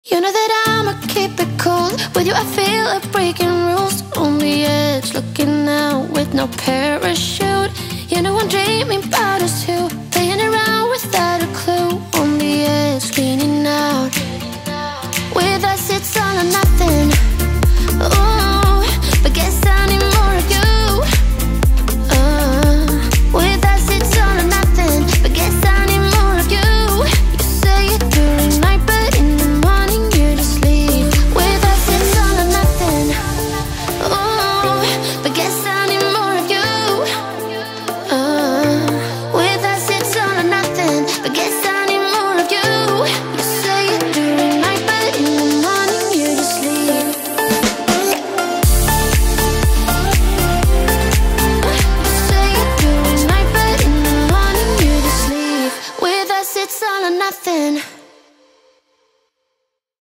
You know that I'ma keep it cool. With you I feel like breaking rules. On the edge, looking out with no parachute. You know I'm dreaming about us two, playing around without a clue. On the edge, leaning out. With us it's all or nothing.